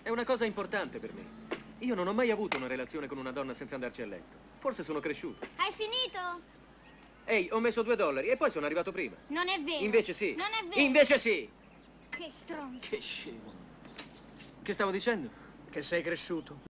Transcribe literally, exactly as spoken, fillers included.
È una cosa importante per me. Io non ho mai avuto una relazione con una donna senza andarci a letto. Forse sono cresciuto. Hai finito? Ehi, ho messo due dollari e poi sono arrivato prima. Non è vero. Invece sì. Non è vero. Invece sì. Che stronzo. Che scemo. Che stavo dicendo? Che sei cresciuto.